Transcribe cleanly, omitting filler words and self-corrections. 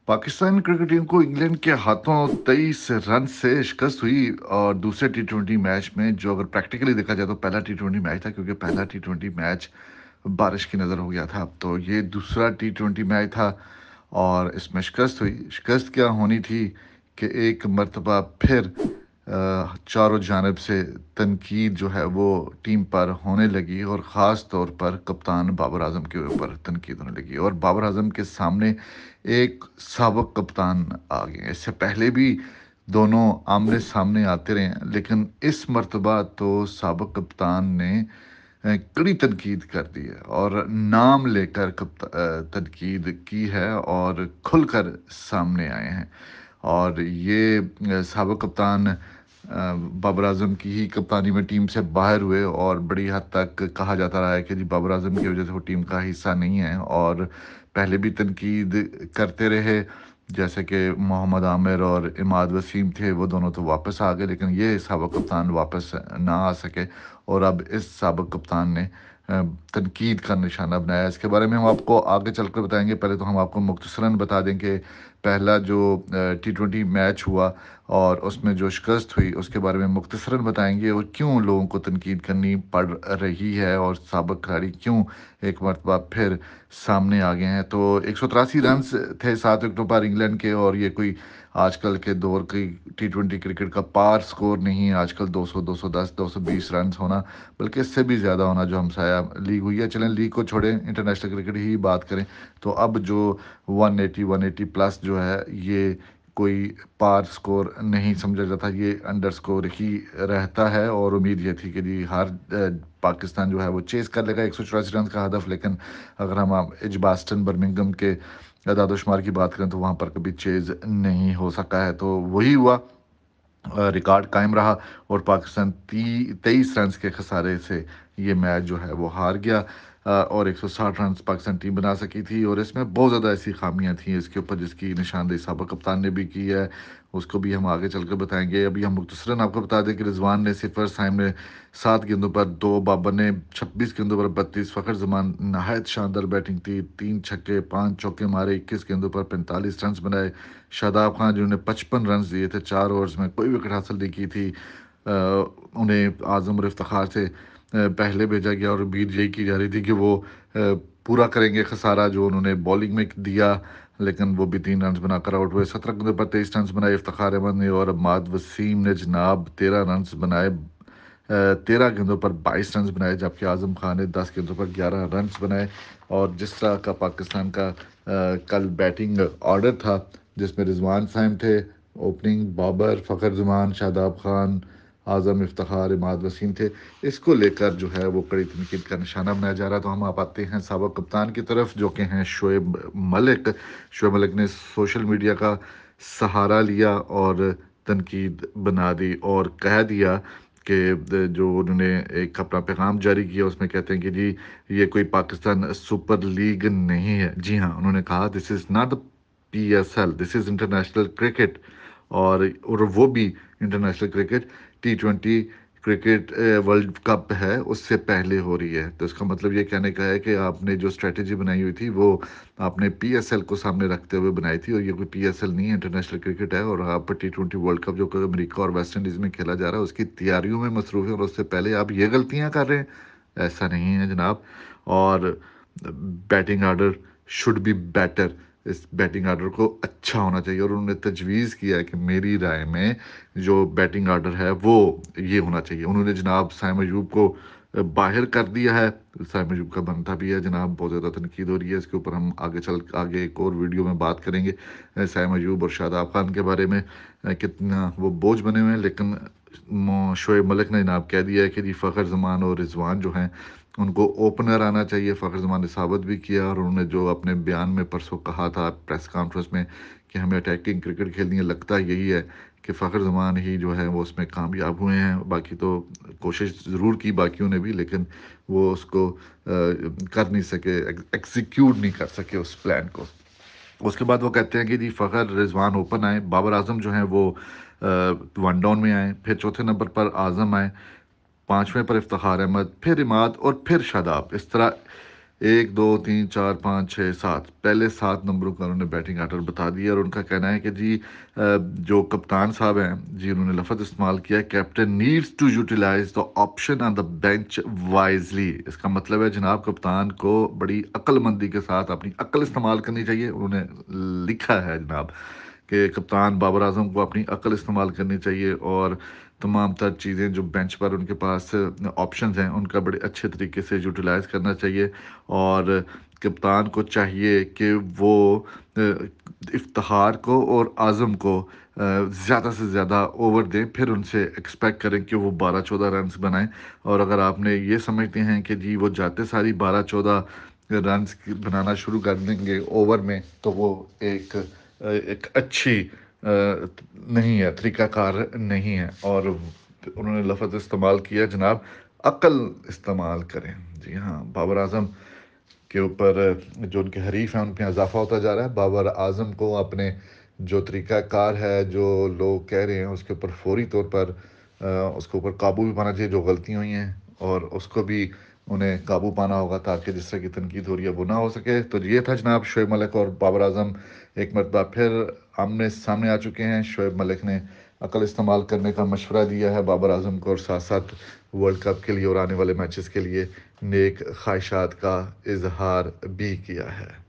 Pakistan cricket team को England के हाथों 23 रन से शिकस्त हुई और दूसरे टी20 मैच में जो अगर प्रैक्टिकली देखा जाए तो पहला टी20 मैच था क्योंकि पहला टी20 मैच बारिश की नज़र हो गया था। तो ये दूसरा टी20 मैच था और इसमें शिकस्त हुई। शिकस्त क्या होनी थी कि एक मर्तबा फिर चारों जानब से तनकीद जो है वो टीम पर होने लगी और ख़ास तौर पर कप्तान बाबर आजम के ऊपर तनकीद होने लगी और बाबर आजम के सामने एक साबिक कप्तान आ गए। इससे पहले भी दोनों आमने सामने आते रहे हैं, लेकिन इस मर्तबा तो साबिक कप्तान ने कड़ी तनकीद कर दी है और नाम लेकर तनकीद की है और खुलकर सामने आए हैं। और ये साबिक कप्तान बाबर आजम की ही कप्तानी में टीम से बाहर हुए और बड़ी हद तक कहा जाता रहा है कि जी बाबर आजम की वजह से वो टीम का हिस्सा नहीं है और पहले भी तनकीद करते रहे। जैसे कि मोहम्मद आमिर और इमाद वसीम थे, वो दोनों तो वापस आ गए, लेकिन ये साबिक कप्तान वापस ना आ सके और अब इस साबिक कप्तान ने तनकीद का निशाना बनाया। इसके बारे में हम आपको आगे चलकर बताएंगे। पहले तो हम आपको मुख्तसरन बता दें कि पहला जो टी20 मैच हुआ और उसमें जो शिकस्त हुई उसके बारे में मुख्तसरन बताएंगे और क्यों लोगों को तनकीद करनी पड़ रही है और साबिक खिलाड़ी क्यों एक मरतबा फिर सामने आ गए हैं। तो 183 रन थे 7 विकेटों पर इंग्लैंड के और ये कोई आजकल के दौर की टी20 क्रिकेट का पार स्कोर नहीं है। आजकल 200, 210, 220 रन होना, बल्कि इससे भी ज़्यादा होना जो हमसाया लीग हुई है। चलें लीग को छोड़ें, इंटरनेशनल क्रिकेट ही बात करें तो अब जो 180, 180 प्लस जो है ये कोई पार स्कोर नहीं समझा जाता, ये अंडर स्कोर ही रहता है। और उम्मीद ये थी कि जी हर पाकिस्तान जो है वो चेस कर लेगा 184 रन का हदफ, लेकिन अगर हम एजबास्टन बर्मिंघम के दादोशुमार की बात करें तो वहाँ पर कभी चेज नहीं हो सका है। तो वही हुआ, रिकॉर्ड कायम रहा और पाकिस्तान 23 रन के खसारे से ये मैच जो है वो हार गया और 160 रन पाकिस्तान टीम बना सकी थी। और इसमें बहुत ज़्यादा ऐसी खामियां थी इसके ऊपर जिसकी निशानदेही साबिक कप्तान ने भी की है, उसको भी हम आगे चलकर बताएंगे। अभी हम मुख्तसरन आपको बता दें कि रिजवान ने 0, साइम ने 7 गेंदों पर 2, बाबर ने 26 गेंदों पर 32, फ़खर जमान नहायत शानदार बैटिंग थी, 3 छक्के 5 चौके मारे, 21 गेंदों पर 45 रन बनाए। शादाब खान जिन्होंने 55 रन दिए थे, 4 ओवर्स में कोई विकेट हासिल नहीं की थी, उन्हें आजम और इफ्तिखार से पहले भेजा गया और उम्मीद यही की जा रही थी कि वो पूरा करेंगे खसारा जो उन्होंने बॉलिंग में दिया, लेकिन वो भी 3 रन बनाकर आउट हुए। 17 गेंदों पर 23 रन बनाए इफ्तिखार अहमद ने और इमाद वसीम ने जनाब 13 रन बनाए। 13 गेंदों पर 22 रन बनाए, जबकि आजम खान ने 10 गेंदों पर 11 रन बनाए। और जिस तरह का पाकिस्तान का कल बैटिंग ऑर्डर था जिसमें रिजवान साइम थे ओपनिंग, बाबर, फ़खर जमान, शादाब खान, आज़म, इफ्तिखार, इमाद वसीम थे, इसको लेकर जो है वो कड़ी तनकीद का निशाना बनाया जा रहा है। तो हम आप आते हैं साबिक कप्तान की तरफ जो कि हैं शोएब मलिक। शोएब मलिक ने सोशल मीडिया का सहारा लिया और तनकीद बना दी और कह दिया कि जो उन्होंने एक अपना पैगाम जारी किया उसमें कहते हैं कि जी ये कोई पाकिस्तान सुपर लीग नहीं है। जी हाँ, उन्होंने कहा this is not the PSL, this is international cricket. और वो भी international cricket T20 cricket world cup है उससे पहले हो रही है। तो इसका मतलब ये कहने का है कि आपने जो स्ट्रेटजी बनाई हुई थी वो आपने PSL को सामने रखते हुए बनाई थी और ये कोई PSL नहीं है, इंटरनेशनल क्रिकेट है। और आप T20 वर्ल्ड कप जो कि अमेरिका और वेस्ट इंडीज़ में खेला जा रहा है उसकी तैयारियों में मसरूफ़ है और उससे पहले आप ये गलतियां कर रहे हैं, ऐसा नहीं है जनाब। और batting order should be better, इस बैटिंग आर्डर को अच्छा होना चाहिए और उन्होंने तजवीज़ किया है कि मेरी राय में जो बैटिंग आर्डर है वो ये होना चाहिए। उन्होंने जनाब साइम अयूब को बाहर कर दिया है। साइम अयूब का बनता भी है जनाब, बहुत ज़्यादा तनकीद हो रही है इसके ऊपर, हम आगे एक और वीडियो में बात करेंगे साइम अयूब और शादाब खान के बारे में, कितना वो बोझ बने हुए हैं। लेकिन शोएब मलिक ने जनाब कह दिया है कि जी फ़खर जमान और रिजवान जो हैं उनको ओपनर आना चाहिए। फ़खर जमान ने साबित भी किया और उन्होंने जो अपने बयान में परसों कहा था प्रेस कॉन्फ्रेंस में कि हमें अटैकिंग क्रिकेट खेलनी है, लगता यही है कि फ़खर जमान ही जो है वो उसमें कामयाब हुए हैं। बाकी तो कोशिश ज़रूर की बाकियों ने भी, लेकिन वो उसको कर नहीं सके, एग्जीक्यूट नहीं कर सके उस प्लान को। उसके बाद वो कहते हैं कि जी फ़खर रिजवान ओपन आए, बाबर आजम जो हैं वो वन डाउन में आए, फिर चौथे नंबर पर आजम आए, पांचवें पर इफ्तिखार अहमद, फिर इमाद और फिर शादाब। इस तरह 1 2 3 4 5 6 7 پہلے 7 نمبروں کا انہوں نے بیٹنگ آرڈر بتا دیا، اور ان کا کہنا ہے کہ جی جو کپتان صاحب ہیں جی، انہوں نے لفظ استعمال کیا captain needs to utilize the option on the bench wisely. اس کا مطلب ہے جناب کپتان کو بڑی عقل مندی کے ساتھ اپنی عقل استعمال کرنی چاہیے۔ انہوں نے لکھا ہے جناب کہ کپتان بابر اعظم کو اپنی عقل استعمال کرنی چاہیے، اور تمام تر چیزیں جو بینچ پر ان کے پاس آپشنز ہیں ان کا بڑے اچھے طریقے سے یوٹیلائز کرنا چاہیے، اور کپتان کو چاہیے کہ وہ افتخار کو اور اعظم کو زیادہ سے زیادہ اوور دیں، پھر ان سے ایکسپیکٹ کریں کہ وہ 12 14 رنز بنائیں۔ اور اگر آپ نے یہ سمجھتے ہیں کہ جی وہ جاتے ساری 12 14 رنز بنانا شروع کر دیں گے اوور میں، تو وہ ایک اچھی نہیں ہے، طریقہ کار نہیں ہے۔ اور انہوں نے لفظ استعمال کیا جناب عقل استعمال کریں۔ جی ہاں، بابر اعظم کے اوپر جو ان کے حریف ہیں ان پہ اضافہ ہوتا جا رہا ہے۔ بابر اعظم کو اپنے جو طریقہ کار ہے، جو لوگ کہہ رہے ہیں اس کے اوپر فوری طور پر اس کے اوپر قابو بھی پانا چاہیے، جو غلطیاں ہوئی ہیں اور اس کو بھی انہیں قابو پانا ہوگا تاکہ جس طرح کی تنقید ہو رہی ہے وہ نہ ہو سکے۔ تو یہ تھا جناب شعیب ملک اور بابر اعظم ایک مرتبہ پھر آمنے سامنے آ چکے ہیں۔ شعیب ملک نے عقل استعمال کرنے کا مشورہ دیا ہے بابر اعظم کو، اور ساتھ ساتھ ورلڈ کپ کے لیے اور آنے والے میچز کے لیے نیک خواہشات کا اظہار بھی کیا ہے۔